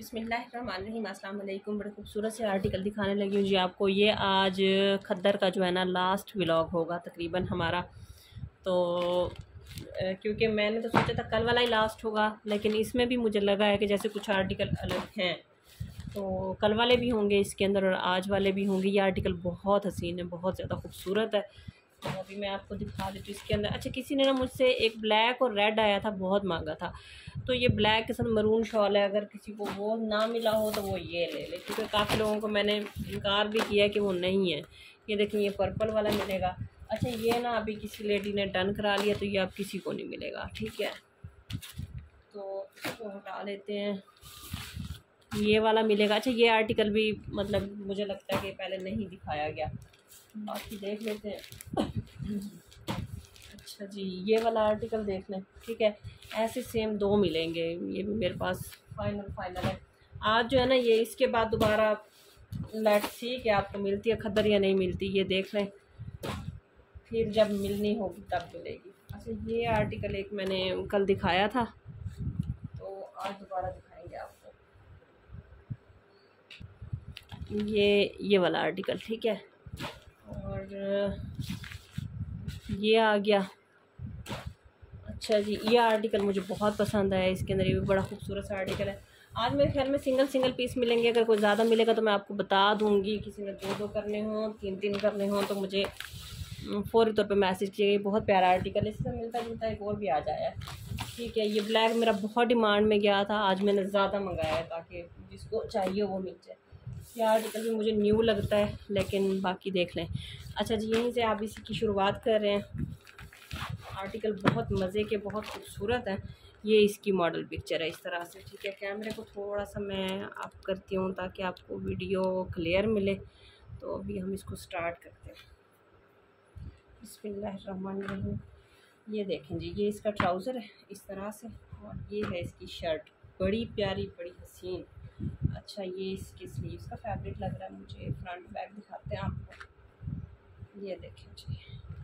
बिस्मिल्लाहिर्रहमानिर्रहीम अस्सलाम वालेकुम। बड़े खूबसूरत से आर्टिकल दिखाने लगी हूँ जी आपको। ये आज खद्दर का जो है ना लास्ट व्लॉग होगा तकरीबन हमारा। तो क्योंकि मैंने तो सोचा था कल वाला ही लास्ट होगा, लेकिन इसमें भी मुझे लगा है कि जैसे कुछ आर्टिकल अलग हैं तो कल वाले भी होंगे इसके अंदर और आज वाले भी होंगे। ये आर्टिकल बहुत हसीन है, बहुत ज़्यादा खूबसूरत है। तो अभी मैं आपको दिखा देती हूँ इसके अंदर। अच्छा, किसी ने ना मुझसे एक ब्लैक और रेड आया था, बहुत महंगा था, तो ये ब्लैक के साथ मरून शॉल है। अगर किसी को वो ना मिला हो तो वो ये ले ले, क्योंकि काफ़ी लोगों को मैंने इनकार भी किया कि वो नहीं है। ये देखिए, ये पर्पल वाला मिलेगा। अच्छा, ये ना अभी किसी लेडी ने डन करा लिया तो ये अब किसी को नहीं मिलेगा, ठीक है। तो इसको हटा लेते हैं, ये वाला मिलेगा। अच्छा, ये आर्टिकल भी मतलब मुझे लगता है कि पहले नहीं दिखाया गया, बाकी देख लेते हैं। अच्छा जी, ये वाला आर्टिकल देख लें, ठीक है। ऐसे सेम दो मिलेंगे, ये भी मेरे पास फाइनल है। आज जो है ना ये इसके बाद दोबारा लेट्स सी कि आपको मिलती है खद्दर या नहीं मिलती, ये देख लें, फिर जब मिलनी होगी तब मिलेगी। अच्छा, ये आर्टिकल एक मैंने कल दिखाया था तो आज दोबारा दिखाएंगे आपको। ये वाला आर्टिकल, ठीक है। और ये आ गया। अच्छा जी, ये आर्टिकल मुझे बहुत पसंद आया, इसके अंदर ये भी बड़ा खूबसूरत सा आर्टिकल है। आज मेरे ख्याल में सिंगल पीस मिलेंगे, अगर कोई ज़्यादा मिलेगा तो मैं आपको बता दूंगी। किसी ने दो करने हों, तीन करने हों तो मुझे फौरी तौर पे मैसेज कीजिए। बहुत प्यारा आर्टिकल है, इससे मिलता जुलता एक और भी आ जाया है, ठीक है। ये ब्लैक मेरा बहुत डिमांड में गया था, आज मैंने ज़्यादा मंगाया है ताकि जिसको चाहिए वो मिल जाए। ये आर्टिकल भी मुझे न्यू लगता है, लेकिन बाकी देख लें। अच्छा जी, यहीं से आप इसी की शुरुआत कर रहे हैं। आर्टिकल बहुत मज़े के, बहुत खूबसूरत है। ये इसकी मॉडल पिक्चर है इस तरह से, ठीक है। कैमरे को थोड़ा सा मैं आप करती हूँ ताकि आपको वीडियो क्लियर मिले। तो अभी हम इसको स्टार्ट करते हैं। बिस्मिल्लाहिर्रहमानिर्रहीम। ये देखें जी, ये इसका ट्राउज़र है इस तरह से, और ये है इसकी शर्ट, बड़ी प्यारी, बड़ी हसीन। अच्छा, ये इसके स्लीव्स का फैब्रिक लग रहा है मुझे। फ्रंट बैक दिखाते हैं आपको। ये देखें जी,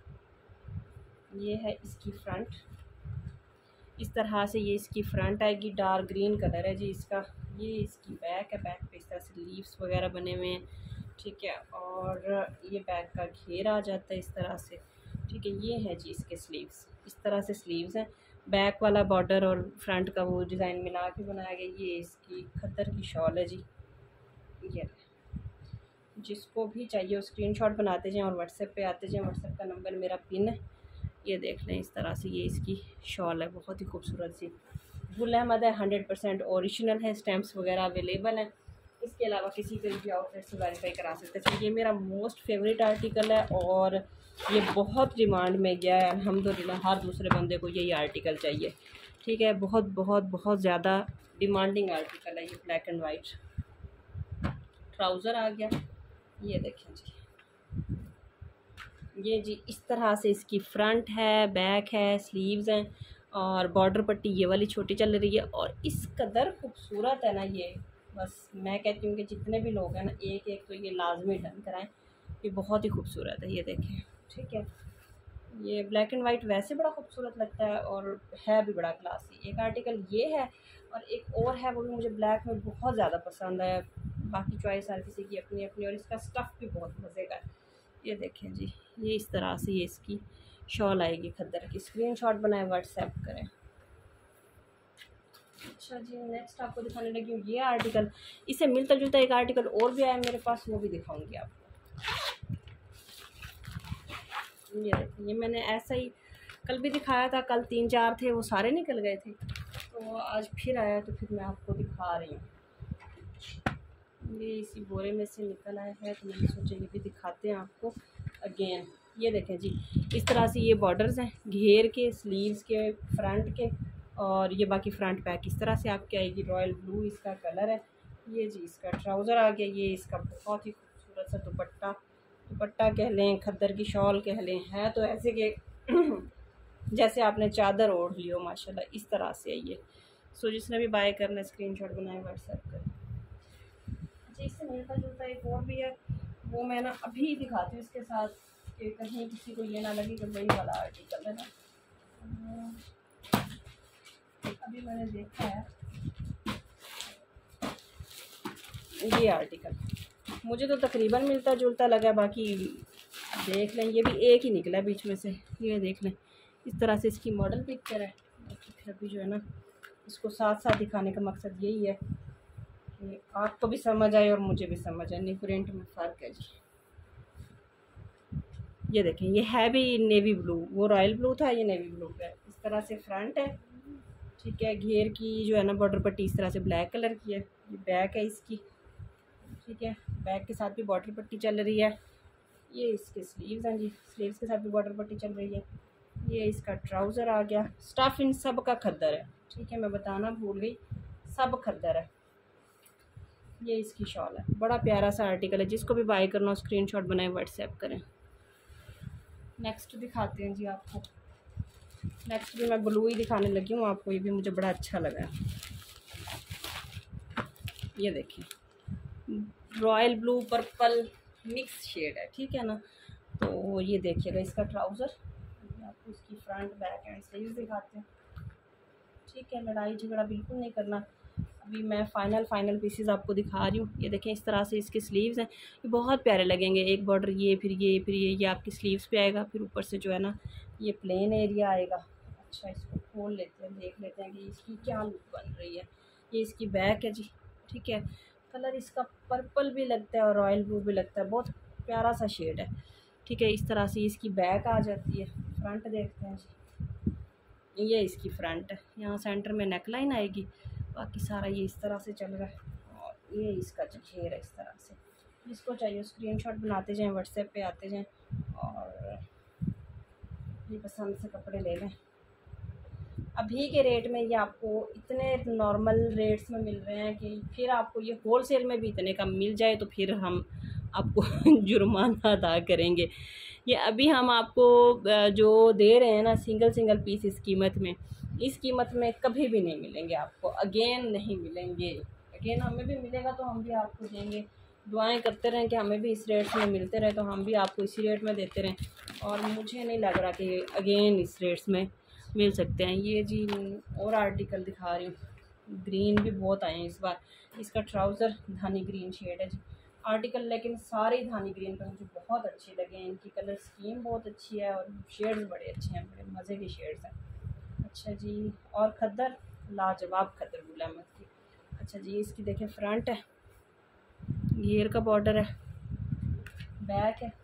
ये है इसकी फ्रंट, इस तरह से ये इसकी फ्रंट आएगी। डार्क ग्रीन कलर है जी इसका। ये इसकी बैक है, बैक पे इस तरह से लीव्स वगैरह बने हुए हैं, ठीक है। और ये बैक का घेर आ जाता है इस तरह से, ठीक है। ये है जी इसके स्लीव्स, इस तरह से स्लीव्स हैं। बैक वाला बॉर्डर और फ्रंट का वो डिज़ाइन मिला के बनाया गया। ये इसकी खद्दर की शॉल है जी। ये जिसको भी चाहिए वो स्क्रीनशॉट बनाते जाएं और व्हाट्सएप पे आते जाएं। व्हाट्सएप का नंबर मेरा पिन है, ये देख लें इस तरह से। ये इसकी शॉल है, बहुत ही खूबसूरत सी। गुल अहमद है, 100% ओरिजिनल है, स्टैम्प्स वगैरह अवेलेबल हैं। इसके अलावा किसी पे भी आउटलेट से वेरीफाई करा सकते हैं। ये मेरा मोस्ट फेवरेट आर्टिकल है और ये बहुत डिमांड में गया है। अल्हम्दुलिल्लाह हर दूसरे बंदे को यही आर्टिकल चाहिए, ठीक है। बहुत बहुत बहुत ज़्यादा डिमांडिंग आर्टिकल है ये। ब्लैक एंड वाइट ट्राउज़र आ गया, ये देखें जी। ये जी इस तरह से इसकी फ्रंट है, बैक है, स्लीव्स हैं और बॉर्डर पट्टी ये वाली छोटी चल रही है। और इस कदर खूबसूरत है ना ये, बस मैं कहती हूँ कि जितने भी लोग हैं ना एक एक तो ये लाजमी डन कराएं। ये बहुत ही खूबसूरत है, ये देखें, ठीक है। ये ब्लैक एंड वाइट वैसे बड़ा खूबसूरत लगता है और है भी बड़ा क्लासी। एक आर्टिकल ये है और एक और है, वो भी मुझे ब्लैक में बहुत ज़्यादा पसंद है। बाकी चॉइस हर किसी की अपनी अपनी, और इसका स्टफ़ भी बहुत मज़े का है। ये देखें जी, ये इस तरह से ये इसकी शॉल आएगी खद्दर की। स्क्रीनशॉट बनाए, व्हाट्सएप करें। अच्छा जी, नेक्स्ट आपको दिखाने लगी हूँ ये आर्टिकल। इससे मिलता जुलता एक आर्टिकल और भी आया मेरे पास, वो भी दिखाऊंगी आपको। ये देखिए, ये मैंने ऐसा ही कल भी दिखाया था। कल 3-4 थे, वो सारे निकल गए थे, तो आज फिर आया तो फिर मैं आपको दिखा रही हूँ। ये इसी बोरे में से निकल आया है तो मैंने सोचा ये भी दिखाते हैं आपको अगेन। ये देखें जी, इस तरह से ये बॉर्डर्स हैं घेर के, स्लीव्स के, फ्रंट के, और ये बाकी फ्रंट बैक इस तरह से आपकी आएगी। रॉयल ब्लू इसका कलर है। ये जी इसका ट्राउज़र आ गया। ये इसका बहुत ही खूबसूरत सा दुपट्टा कह लें, खद्दर की शॉल कह लें, है तो ऐसे कि जैसे आपने चादर ओढ़ ली हो, माशाल्लाह इस तरह से है ये। सो जिसने भी बाय करना स्क्रीनशॉट बनाए, व्हाट्सएप करें। अच्छा, इससे मिलता जुलता एक और भी है, वो मैं ना अभी दिखाती हूँ इसके साथ, कि कहीं किसी को ये ना लगे कि वही वाला आर्टिकल है ना। अभी मैंने देखा है, ये आर्टिकल मुझे तो तकरीबन मिलता जुलता लगा, बाकी देख लें। ये भी एक ही निकला बीच में से, ये देख लें। इस तरह से इसकी मॉडल पिक्चर है। फिर अभी जो है ना इसको साथ साथ दिखाने का मकसद यही है कि आपको भी समझ आए और मुझे भी समझ आए। नहीं, प्रिंट में फ़र्क है जी। ये देखें, ये है भी नेवी ब्लू, वो रॉयल ब्लू था, ये नेवी ब्लू है। इस तरह से फ्रंट है, ठीक है। घेर की जो है ना बॉर्डर पट्टी इस तरह से ब्लैक कलर की है। ये बैक है इसकी, ठीक है। बैक के साथ भी बॉर्डर पट्टी चल रही है। ये इसके स्लीव्स हैं जी, स्लीव्स के साथ भी बॉर्डर पट्टी चल रही है। ये इसका ट्राउज़र आ गया। स्टफ़ इन सब का खद्दर है, ठीक है। मैं बताना भूल गई, सब खद्दर है। ये इसकी शॉल है, बड़ा प्यारा सा आर्टिकल है। जिसको भी बाय करना हो स्क्रीनशॉट बनाए व्हाट्सएप करें। नेक्स्ट दिखाते हैं जी आपको। नेक्स्ट भी मैं ब्लू ही दिखाने लगी हूँ आपको। ये भी मुझे बड़ा अच्छा लगा है। ये देखिए, royal blue purple mix shade है, ठीक है ना। तो ये देखिएगा इसका ट्राउज़र। आपको इसकी फ्रंट बैक एंड स्लीव्स दिखाते हैं, ठीक है। लड़ाई झगड़ा बिल्कुल नहीं करना। अभी मैं फ़ाइनल पीसेस आपको दिखा रही हूँ। ये देखें, इस तरह से इसके स्लीव्स हैं। ये बहुत प्यारे लगेंगे। एक बॉर्डर ये, फिर ये आपकी स्लीव्स पे आएगा। फिर ऊपर से जो है ना ये प्लेन एरिया आएगा। अच्छा, इसको खोल लेते हैं, देख लेते हैं कि इसकी क्या लुक बन रही है। ये इसकी बैक है जी, ठीक है। कलर इसका पर्पल भी लगता है और रॉयल ब्लू भी लगता है। बहुत प्यारा सा शेड है, ठीक है। इस तरह से इसकी बैक आ जाती है। फ्रंट देखते हैं जी। ये इसकी फ्रंट है। यहाँ सेंटर में नेक लाइन आएगी, बाकी सारा ये इस तरह से चल रहा है। और ये इसका घेर है इस तरह से। जिसको चाहिए स्क्रीनशॉट बनाते जाएं, व्हाट्सएप पे आते जाएं और ये पसंद से कपड़े ले लें। अभी के रेट में ये आपको इतने नॉर्मल रेट्स में मिल रहे हैं कि फिर आपको ये होलसेल में भी इतने का मिल जाए तो फिर हम आपको जुर्माना अदा करेंगे। ये अभी हम आपको जो दे रहे हैं ना सिंगल पीस इस कीमत में कभी भी नहीं मिलेंगे आपको। अगेन नहीं मिलेंगे। अगेन हमें भी मिलेगा तो हम भी आपको देंगे। दुआएं करते रहें कि हमें भी इस रेट में मिलते रहे तो हम भी आपको इसी रेट में देते रहें। और मुझे नहीं लग रहा कि अगेन इस रेट्स में मिल सकते हैं। ये जी और आर्टिकल दिखा रही हूँ। ग्रीन भी बहुत आए हैं इस बार। इसका ट्राउज़र धानी ग्रीन शेड है जी आर्टिकल, लेकिन सारे धानी ग्रीन पर मुझे बहुत अच्छे लगे। इनकी कलर स्कीम बहुत अच्छी है और शेड्स बड़े अच्छे हैं, बड़े मज़े के शेड्स हैं। अच्छा जी, और खद्दर लाजवाब खद्दर गुल अहमद की। अच्छा जी, इसकी देखें फ्रंट है, घेर का बॉर्डर है, बैक है,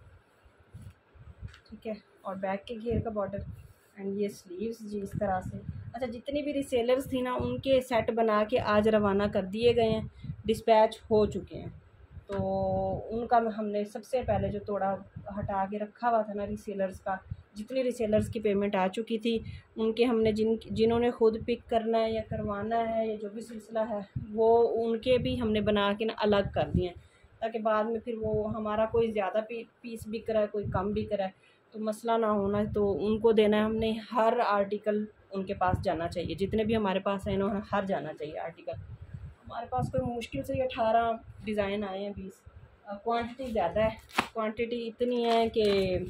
ठीक है। और बैक के घेर का बॉर्डर एंड ये स्लीव्स जी इस तरह से। अच्छा, जितनी भी रीसेलर्स थी ना उनके सेट बना के आज रवाना कर दिए गए हैं, डिस्पैच हो चुके हैं। तो उनका हमने सबसे पहले जो तोड़ा हटा के रखा हुआ था ना रीसेलर्स का, जितनी रीसेलर्स की पेमेंट आ चुकी थी उनके हमने जिन्होंने ख़ुद पिक करना है या करवाना है या जो भी सिलसिला है वो उनके भी हमने बना के ना अलग कर दिए हैं, ताकि बाद में फिर वो हमारा कोई ज़्यादा पीस बिक रहा है कोई कम बिक रहा है तो मसला ना होना। तो उनको देना है हमने। हर आर्टिकल उनके पास जाना चाहिए, जितने भी हमारे पास हैं ना हर जाना चाहिए आर्टिकल। हमारे पास कोई मुश्किल से 18 डिज़ाइन आए हैं, 20। क्वांटिटी ज़्यादा है, क्वांटिटी इतनी है कि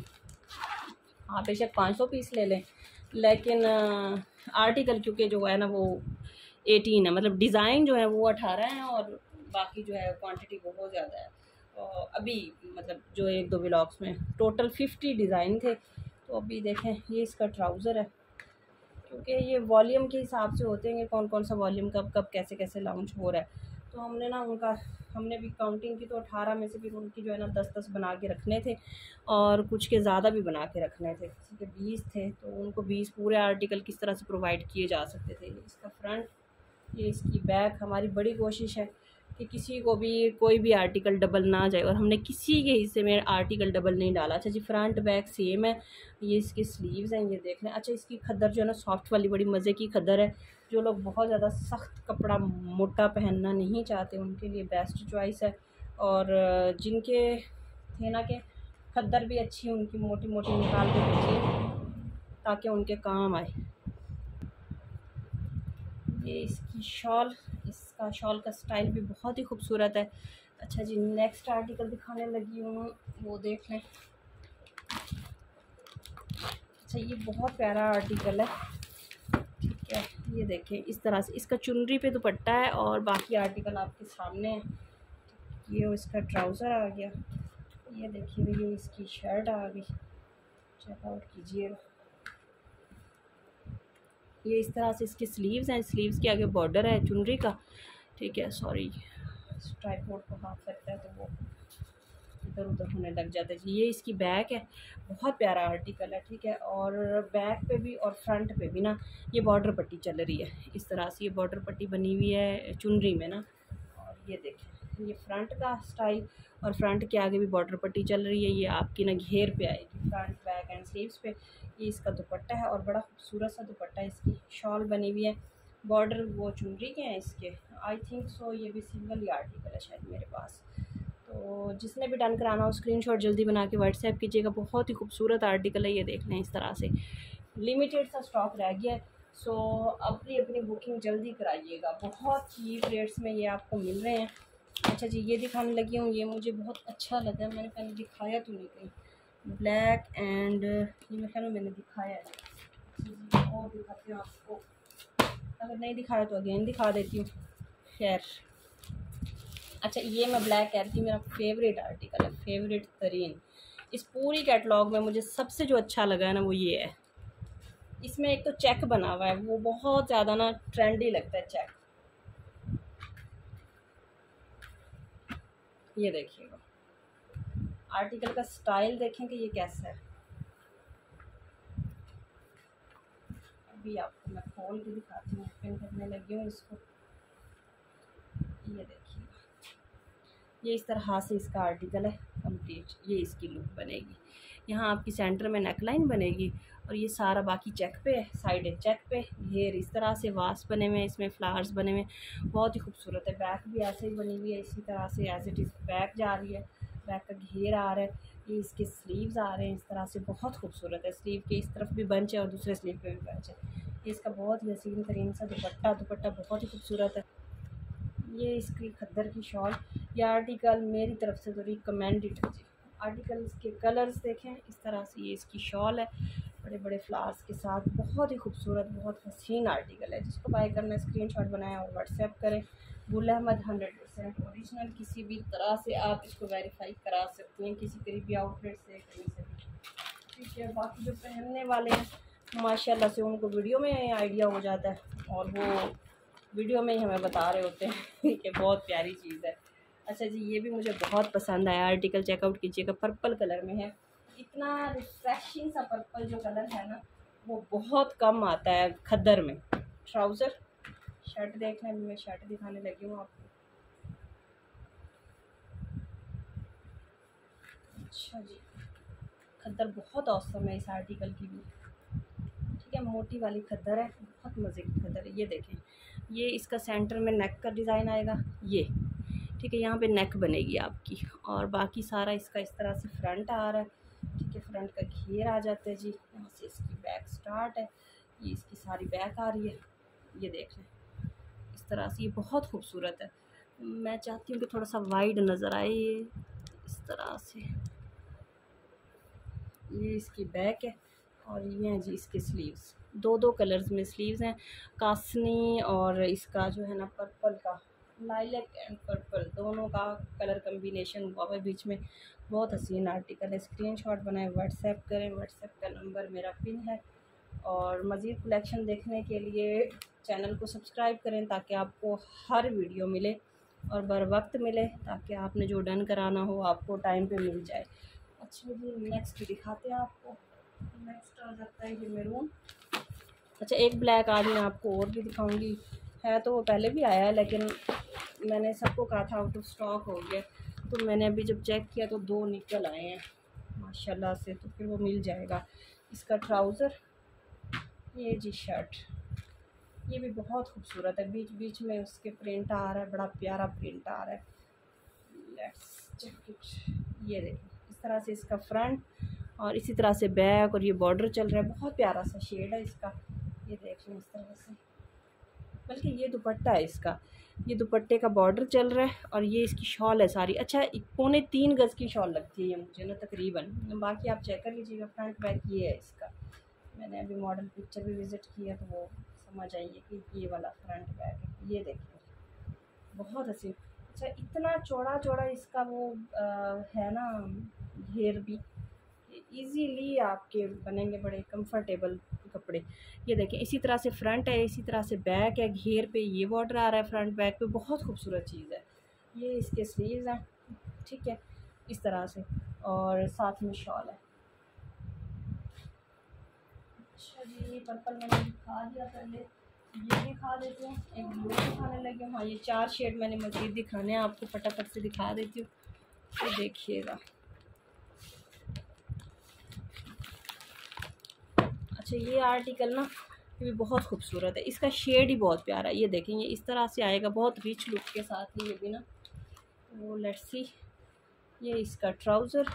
आप बेशक 500 पीस ले लें, लेकिन आर्टिकल क्योंकि जो है ना वो 18 है, मतलब डिज़ाइन जो है वो 18 हैं और बाकी जो है क्वांटिटी बहुत ज़्यादा है। अभी मतलब जो 1-2 व्लॉग्स में टोटल 50 डिज़ाइन थे। तो अभी देखें, ये इसका ट्राउज़र है, क्योंकि ये वॉल्यूम के हिसाब से होते हैं कौन कौन सा वॉल्यूम कब कैसे लॉन्च हो रहा है। तो हमने भी काउंटिंग की तो 18 में से फिर उनकी जो है ना 10-10 बना के रखने थे और कुछ के ज़्यादा भी बना के रखने थे। किसी के 20 थे तो उनको 20 पूरे आर्टिकल किस तरह से प्रोवाइड किए जा सकते थे। इसका फ्रंट, ये इसकी बैक। हमारी बड़ी कोशिश है कि किसी को भी कोई भी आर्टिकल डबल ना जाए और हमने किसी के हिस्से में आर्टिकल डबल नहीं डाला। अच्छा जी, फ्रंट बैक सेम है। ये इसकी स्लीव्स हैं, ये देख लें। अच्छा, इसकी खद्दर जो है ना सॉफ्ट वाली बड़ी मज़े की खद्दर है। जो लोग बहुत ज़्यादा सख्त कपड़ा मोटा पहनना नहीं चाहते उनके लिए बेस्ट चॉइस है। और जिनके थे ना कि खद्दर भी अच्छी उनकी मोटी मोटी निकाल के भेजिए ताकि उनके काम आए। ये इसकी शॉल, इसका शॉल का स्टाइल भी बहुत ही खूबसूरत है। अच्छा जी, नेक्स्ट आर्टिकल दिखाने लगी हूँ, वो देख लें। अच्छा, ये बहुत प्यारा आर्टिकल है, ठीक है। ये देखें, इस तरह से इसका चुनरी पे दुपट्टा है और बाकी आर्टिकल आपके सामने है, ये इसका ट्राउज़र आ गया, ये देखिए ये इसकी शर्ट आ गई, चेकआउट कीजिए। ये इस तरह से इसकी स्लीव्स हैं, स्लीव्स के आगे बॉर्डर है चुनरी का, ठीक है। सॉरी ट्राइपॉड को हाथ लगता है तो वो इधर उधर होने लग जाता है। ये इसकी बैक है, बहुत प्यारा आर्टिकल है, ठीक है। और बैक पे भी और फ्रंट पे भी ना ये बॉर्डर पट्टी चल रही है, इस तरह से ये बॉर्डर पट्टी बनी हुई है चुनरी में ना। और ये देखें ये फ्रंट का स्टाइल, और फ्रंट के आगे भी बॉर्डर पट्टी चल रही है, ये आपकी ना घेर पे आएगी फ्रंट बैक एंड स्लीव्स पे। ये इसका दुपट्टा है और बड़ा खूबसूरत सा दुपट्टा है, इसकी शॉल बनी हुई है, बॉर्डर वो चुनरी के हैं इसके। आई थिंक सो ये भी सिंगल ही आर्टिकल है शायद मेरे पास। तो जिसने भी डन कराना हो स्क्रीनशॉट जल्दी बना के व्हाट्सएप कीजिएगा। बहुत ही खूबसूरत आर्टिकल है, ये देख लें इस तरह से लिमिटेड सा स्टॉक रह गया है। सो अपनी अपनी बुकिंग जल्दी कराइएगा, बहुत चीप रेट्स में ये आपको मिल रहे हैं। अच्छा जी ये दिखाने लगी हूँ, ये मुझे बहुत अच्छा लगा, मैंने पहले दिखाया तो नहीं कहीं, ब्लैक एंड ये मेरे ख्याल में मैंने दिखाया है और दिखाती हूँ आपको, अगर नहीं दिखाया तो अगेन दिखा देती हूँ। खैर अच्छा ये मैं ब्लैक कह रही थी, मेरा फेवरेट आर्टिकल है, फेवरेट तरीन। इस पूरी कैटलॉग में मुझे सबसे जो अच्छा लगा है ना वो ये है, इसमें एक तो चेक बना हुआ है, वो बहुत ज़्यादा ना ट्रेंडी लगता है चेक। ये देखिएगा आर्टिकल का स्टाइल देखें कि ये कैसा है। अभी आपको मैं खोल के दिखाती हूँ, ओपन करने लगी हूँ इसको। ये देखिएगा ये इस तरह से इसका आर्टिकल है कंप्लीट, ये इसकी लुक बनेगी। यहाँ आपकी सेंटर में नेकलाइन बनेगी और ये सारा बाकी चेक पे है, साइड चेक पे घेर इस तरह से वास बने हुए हैं, इसमें फ्लावर्स बने हुए हैं, बहुत ही खूबसूरत है। बैक भी ऐसे ही बनी हुई है इसी तरह से, एज इट इज़ बैक जा रही है, बैक का घेर आ रहा है। ये इसके स्लीव्स आ रहे हैं इस तरह से, बहुत खूबसूरत है। स्लीव के इस तरफ भी बंच है और दूसरे स्लीव पे भी बंच है। ये इसका बहुत ही हसीन तरीन सा दुपट्टा बहुत ही खूबसूरत है। ये इसकी खद्दर की शॉल, ये आर्टिकल मेरी तरफ से तो रिकमेंडेड है जी। आर्टिकल्स के कलर्स देखें इस तरह से, ये इसकी शॉल है बड़े बड़े फ्लावर्स के साथ, बहुत ही खूबसूरत बहुत हसीन आर्टिकल है। जिसको बाय करना है स्क्रीनशॉट बनाएं और व्हाट्सएप करें। गुल अहमद 100% ओरिजिनल, किसी भी तरह से आप इसको वेरीफाई करा सकते हैं, किसी करीबी आउटलेट से कहीं से भी, ठीक है। बाकी जो पहनने वाले हैं माशाल्लाह से उनको वीडियो में आइडिया हो जाता है और वो वीडियो में ही हमें बता रहे होते हैं कि बहुत प्यारी चीज़ है। अच्छा जी ये भी मुझे बहुत पसंद आया आर्टिकल, चेकआउट कीजिएगा, पर्पल कलर में है। इतना रिफ्रेशिंग सा पर्पल जो कलर है ना वो बहुत कम आता है खद्दर में। ट्राउज़र शर्ट देखने में, मैं शर्ट दिखाने लगी हूँ आपको। अच्छा जी खद्दर बहुत औसम है इस आर्टिकल की भी, ठीक है। मोटी वाली खद्दर है, बहुत मज़े की खद्दर है। ये देखें ये इसका सेंटर में नेक का डिज़ाइन आएगा, ये ठीक है, यहाँ पे नेक बनेगी आपकी, और बाकी सारा इसका इस तरह से फ्रंट आ रहा है, ठीक है। फ्रंट का घेर आ जाता है जी, यहाँ से इसकी बैक स्टार्ट है, ये इसकी सारी बैक आ रही है। ये देख लें इस तरह से, ये बहुत खूबसूरत है। मैं चाहती हूँ कि थोड़ा सा वाइड नज़र आए ये इस तरह से। ये इसकी बैक है और ये हैं जी इसके स्लीव्स, दो दो कलर्स में स्लीव्स हैं, कासनी और इसका जो है ना पर्पल का, लाइलैक एंड पर्पल दोनों का कलर कम्बिनेशन हुआ है बीच में। बहुत हसीन आर्टिकल है, स्क्रीनशॉट बनाएं व्हाट्सएप करें, व्हाट्सएप का नंबर मेरा पिन है। और मज़ीद कलेक्शन देखने के लिए चैनल को सब्सक्राइब करें ताकि आपको हर वीडियो मिले और बर वक्त मिले, ताकि आपने जो डन कराना हो आपको टाइम पे मिल जाए। अच्छा जी नेक्स्ट दिखाते हैं आपको, नेक्स्ट आ जाता है ये मैरून। अच्छा एक ब्लैक आज मैं आपको और भी दिखाऊंगी, है तो वो पहले भी आया है लेकिन मैंने सबको कहा था आउट ऑफ स्टॉक हो गया, तो मैंने अभी जब चेक किया तो दो निकल आए हैं माशाल्लाह से, तो फिर वो मिल जाएगा। इसका ट्राउज़र, ये जी शर्ट, ये भी बहुत खूबसूरत है, बीच बीच में उसके प्रिंट आ रहा है, बड़ा प्यारा प्रिंट आ रहा है। Let's check it. ये देखिए इस तरह से इसका फ्रंट और इसी तरह से बैक, और ये बॉर्डर चल रहा है, बहुत प्यारा सा शेड है इसका। ये देख लें इस तरह से, बल्कि ये दुपट्टा है इसका, ये दुपट्टे का बॉर्डर चल रहा है और ये इसकी शॉल है सारी। अच्छा 3.25 गज़ की शॉल लगती है ये मुझे ना तकरीबन, बाकी आप चेक कर लीजिएगा। फ्रंट बैक ये है इसका, मैंने अभी मॉडल पिक्चर भी विज़िट किया तो वो समझ आई है कि ये वाला फ्रंट बैक है। ये देखिए बहुत हसीन, अच्छा, इतना चौड़ा चौड़ा इसका वो है ना घेर भी, इजीली आपके बनेंगे बड़े कंफर्टेबल कपड़े। ये देखें, इसी तरह से फ्रंट है, इसी तरह से बैक है, घेर पे ये बॉर्डर आ रहा है फ्रंट बैक पे, बहुत खूबसूरत चीज़ है। ये इसके स्लीव्स हैं, ठीक है, इस तरह से, और साथ में शॉल है। अच्छा जी, ये पर्पल मैंने दिखा दिया पहले, ये दिखा देती हूँ, एक ब्लू दिखाने लगी हूँ। हाँ, ये 4 शेड मैंने मज़ीद दिखाने हैं आपको, फटाफट से दिखा देती हूँ, तो देखिएगा। अच्छा, ये आर्टिकल ना ये भी बहुत खूबसूरत है, इसका शेड ही बहुत प्यारा है। ये देखेंगे इस तरह से आएगा, बहुत रिच लुक के साथ ही ये भी ना। तो लेट्स सी, ये इसका ट्राउज़र,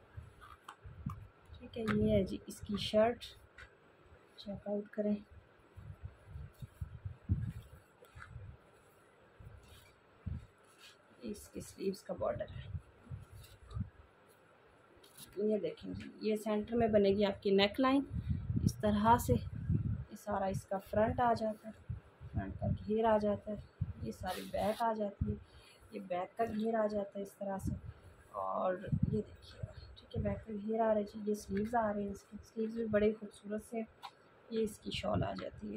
ठीक है, ये है जी इसकी शर्ट, चेकआउट करें। इसके स्लीव्स का बॉर्डर है, ये देखें जी, ये सेंटर में बनेगी आपकी नेक लाइन इस तरह से। ये सारा इसका फ्रंट आ जाता है, फ्रंट का घेर आ जाता है, ये सारी बैक आ जाती है, ये बैक का घेर आ जाता है इस तरह से। और ये देखिएगा, ठीक है, बैक का घेर आ रहा है, ये स्लीव्स आ रहे हैं, इसके स्लीव्स भी बड़े खूबसूरत से। ये इसकी शॉल आ जाती है,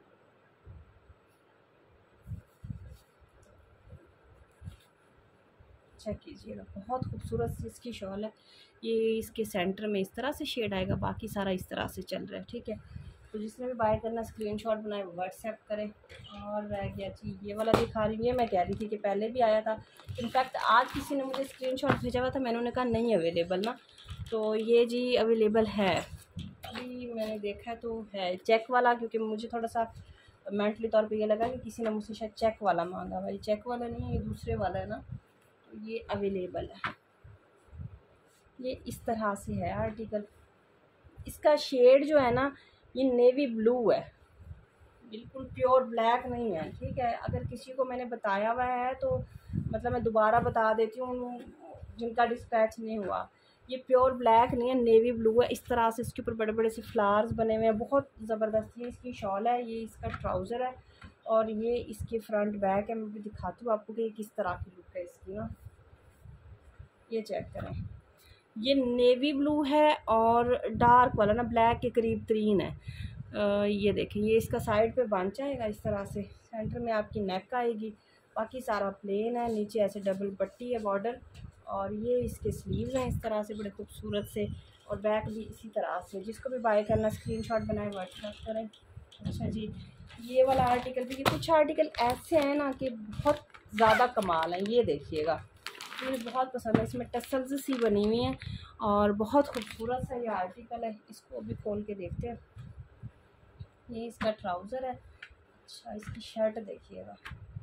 चेक कीजिएगा, बहुत खूबसूरत सी इसकी शॉल है। ये इसके सेंटर में इस तरह से शेड आएगा, बाकी सारा इस तरह से चल रहा है, ठीक है। तो जिसने भी बाय करना स्क्रीनशॉट बनाए, व्हाट्सएप करें। और रह गया जी ये वाला दिखा रही हूँ, ये मैं कह रही थी कि पहले भी आया था, इनफैक्ट आज किसी ने मुझे स्क्रीनशॉट भेजा हुआ था, मैंने उन्हें कहा नहीं अवेलेबल ना, तो ये जी अवेलेबल है, अभी मैंने देखा है तो है चेक वाला, क्योंकि मुझे थोड़ा सा मेंटली तौर पे ये लगा कि किसी ने मुझसे शायद चेक वाला मांगा, भाई चेक वाला नहीं है, ये दूसरे वाला है ना, तो ये अवेलेबल है। ये इस तरह से है आर्टिकल, इसका शेड जो है ना ये नेवी ब्लू है, बिल्कुल प्योर ब्लैक नहीं है, ठीक है। अगर किसी को मैंने बताया हुआ है तो मतलब मैं दोबारा बता देती हूँ जिनका डिस्पैच नहीं हुआ, ये प्योर ब्लैक नहीं है, नेवी ब्लू है। इस तरह से इसके ऊपर बड़े बड़े से फ्लावर्स बने हुए हैं, बहुत ज़बरदस्त। ये इसकी शॉल है, ये इसका ट्राउज़र है, और ये इसके फ्रंट बैक है। मैं भी दिखाती हूँ आपको कि किस तरह की लुक है इसकी ना, ये चेक करें, ये नेवी ब्लू है और डार्क वाला ना ब्लैक के करीब तरीन है। ये देखें, ये इसका साइड पे बंच आएगा इस तरह से, सेंटर में आपकी नेक आएगी, बाकी सारा प्लेन है, नीचे ऐसे डबल पट्टी है बॉर्डर, और ये इसके स्लीव्स हैं इस तरह से बड़े खूबसूरत से, और बैक भी इसी तरह से। जिसको भी बाय करना स्क्रीनशॉट बनाए, व्हाट्सएप करें। अच्छा जी, ये वाला आर्टिकल भी, कुछ आर्टिकल ऐसे हैं ना कि बहुत ज़्यादा कमाल है, ये देखिएगा, मुझे बहुत पसंद है, इसमें टसल्स सी बनी हुई हैं और बहुत खूबसूरत सा ये आर्टिकल है। इसको भी खोल के देखते हैं। ये इसका ट्राउज़र है, अच्छा इसकी शर्ट देखिएगा,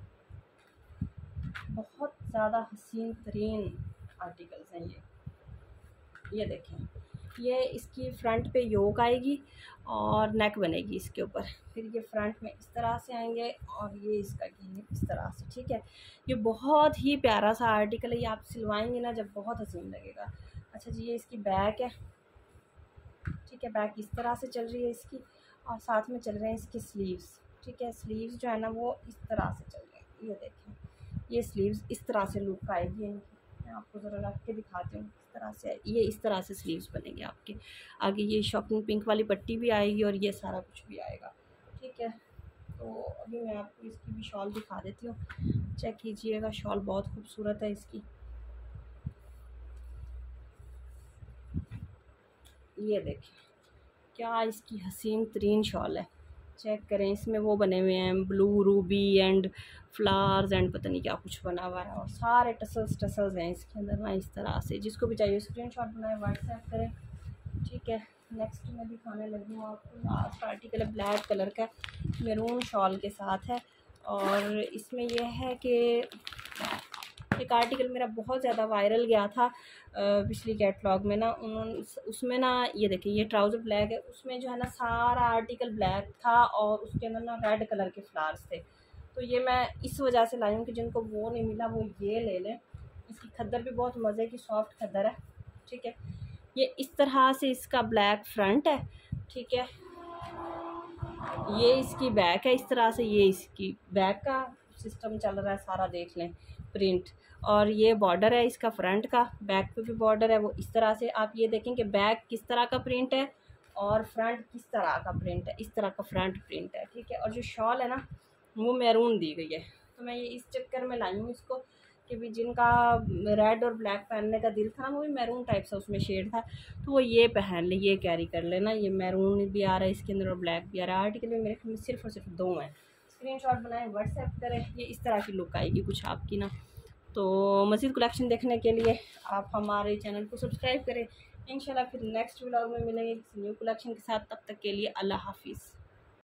बहुत ज़्यादा हसीन तरीन आर्टिकल्स हैं ये देखें, ये इसकी फ्रंट पे योक आएगी और नेक बनेगी इसके ऊपर, फिर ये फ्रंट में इस तरह से आएंगे, और ये इसका घेर इस तरह से, ठीक है। ये बहुत ही प्यारा सा आर्टिकल है, ये आप सिलवाएंगे ना जब बहुत हसीन लगेगा। अच्छा जी, ये इसकी बैक है, ठीक है, बैक इस तरह से चल रही है इसकी, और साथ में चल रहे हैं इसके स्लीव्स, ठीक है। स्लीव्स जो है ना वो इस तरह से चल रहे हैं, ये देखें, ये स्लीव्स इस तरह से लुक आएगी इनकी। मैं आपको ज़रा रख के दिखाती हूँ इस तरह से, ये इस तरह से स्लीव्स बनेंगे आपके। आगे ये शॉकिंग पिंक वाली पट्टी भी आएगी और ये सारा कुछ भी आएगा, ठीक है। तो अभी मैं आपको इसकी भी शॉल दिखा देती हूँ, चेक कीजिएगा, शॉल बहुत खूबसूरत है इसकी। ये देखिए क्या इसकी हसीन तरीन शॉल है, चेक करें, इसमें वो बने हुए हैं blue ruby and flowers and पता नहीं क्या कुछ बना हुआ है, और सारे टसल्स हैं इसके अंदर ना इस तरह से। जिसको भी चाहिए स्क्रीनशॉट बनाए, व्हाट्सएप करें, ठीक है। नेक्स्ट मैं दिखाने लगी हूँ आपको, लास्ट आर्टिकल है, ब्लैक कलर का, मैरून शॉल के साथ है, और इसमें यह है कि एक आर्टिकल मेरा बहुत ज़्यादा वायरल गया था पिछली कैटलॉग में ना, उन्होंने उसमें ना ये देखिए, ये ट्राउज़र ब्लैक है, उसमें जो है ना सारा आर्टिकल ब्लैक था और उसके अंदर ना रेड कलर के फ्लावर्स थे। तो ये मैं इस वजह से लाई हूँ कि जिनको वो नहीं मिला वो ये ले लें। इसकी खद्दर भी बहुत मज़े की सॉफ्ट खद्दर है, ठीक है। ये इस तरह से इसका ब्लैक फ्रंट है, ठीक है। ये इसकी बैक है इस तरह से, ये इसकी बैक का सिस्टम चल रहा है सारा, देख लें। प्रिंट। और ये बॉर्डर है इसका फ्रंट का, बैक पे भी बॉर्डर है वो इस तरह से। आप ये देखें कि बैक किस तरह का प्रिंट है और फ्रंट किस तरह का प्रिंट है, इस तरह का फ्रंट प्रिंट है, ठीक है। और जो शॉल है ना वो मैरून दी गई है, तो मैं ये इस चक्कर में लाई हूँ इसको कि भी जिनका रेड और ब्लैक पहनने का दिल था ना, वो भी मैरून टाइप सा उसमें शेड था, तो वो ये पहन ले, ये कैरी कर लेना। ये मैरून भी आ रहा है इसके अंदर और ब्लैक भी आ रहा है। आर्टिकल में मेरे ख्याल में सिर्फ और सिर्फ 2 हैं। स्क्रीनशॉट बनाएं, व्हाट्सएप करें, ये इस तरह की लुक आएगी कुछ आपकी ना। तो मज़ीद कलेक्शन देखने के लिए आप हमारे चैनल को सब्सक्राइब करें। इंशाल्लाह फिर नेक्स्ट व्लॉग में मिलेंगे किसी न्यू कलेक्शन के साथ। तब तक के लिए अल्लाह हाफिज़।